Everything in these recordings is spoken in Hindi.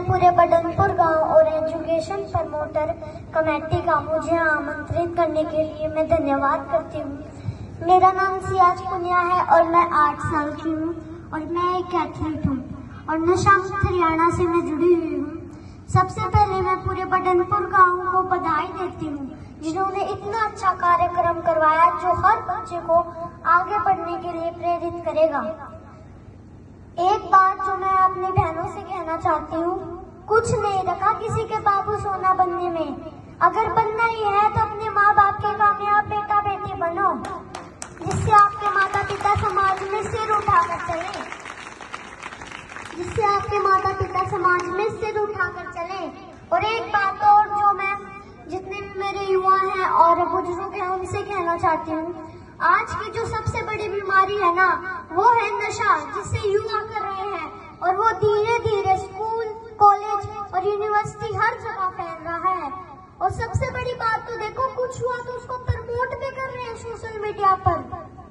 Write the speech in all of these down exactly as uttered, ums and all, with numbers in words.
पूरे बदनपुर गांव और एजुकेशन प्रमोटर कमेटी का मुझे आमंत्रित करने के लिए मैं धन्यवाद करती हूँ। मेरा नाम सियाज पुनिया है और मैं आठ साल की हूँ और मैं एक एथलीट हूँ और नशा मुक्त हरियाणा से मैं जुड़ी हुई हूँ। सबसे पहले मैं पूरे बदनपुर गांव को बधाई देती हूँ जिन्होंने इतना अच्छा कार्यक्रम करवाया जो हर बच्चे को आगे बढ़ने के लिए प्रेरित करेगा। एक बात जो मैं अपनी बहनों से कहना चाहती हूँ, कुछ नहीं रखा किसी के बाबू सोना बनने में। अगर बनना ही है तो अपने माँ बाप के कामयाब बेटा बेटी बनो, जिससे आपके माता पिता समाज में सिर उठाकर चले जिससे आपके माता पिता समाज में सिर उठाकर चले। और एक बात और जो मैं जितने भी मेरे युवा हैं और बुजुर्ग हैं उनसे कहना चाहती हूँ, आज की जो सबसे बड़ी बीमारी है ना, वो है नशा, जिससे युवा कर रहे हैं और वो धीरे धीरे स्कूल, कॉलेज और यूनिवर्सिटी हर जगह फैल रहा है। और सबसे बड़ी बात तो देखो, कुछ हुआ तो उसको प्रमोट भी कर रहे हैं सोशल मीडिया पर।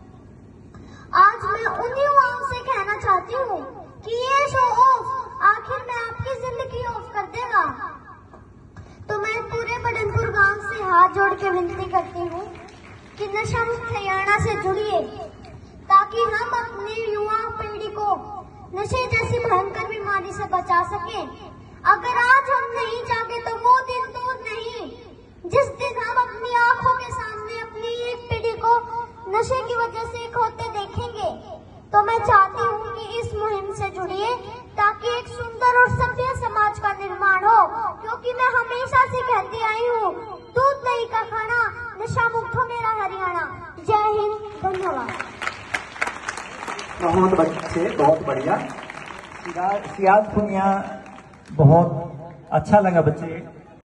आज मैं उन युवाओं से कहना चाहती हूँ कि ये शो ऑफ आखिर में आपकी जिंदगी ऑफ कर देगा। तो मैं पूरे बदनपुर गांव से हाथ जोड़ के विनती करती हूँ कि नशा मुक्त हरियाणा से जुड़िए, ताकि हम अपनी युवा पीढ़ी को नशे जैसी भयंकर बीमारी से बचा सकें। अगर आज हम नहीं जागे तो वो दिन दूर नहीं जिस दिन हम अपनी आंखों के सामने अपनी एक पीढ़ी को नशे की वजह से खोते देखेंगे। तो मैं चाहती हूँ कि इस मुहिम से जुड़िए ताकि एक सुंदर और सभ्य समाज का निर्माण हो, क्योंकि मैं हमेशा से कहती आई हूँ, दूध दही का खाना, नशा मुक्त हो मेरा हरियाणा। जय हिंद, धन्यवाद। बहुत अच्छे, बहुत बढ़िया। सियाज पुनिया, बहुत अच्छा लगा बच्चे।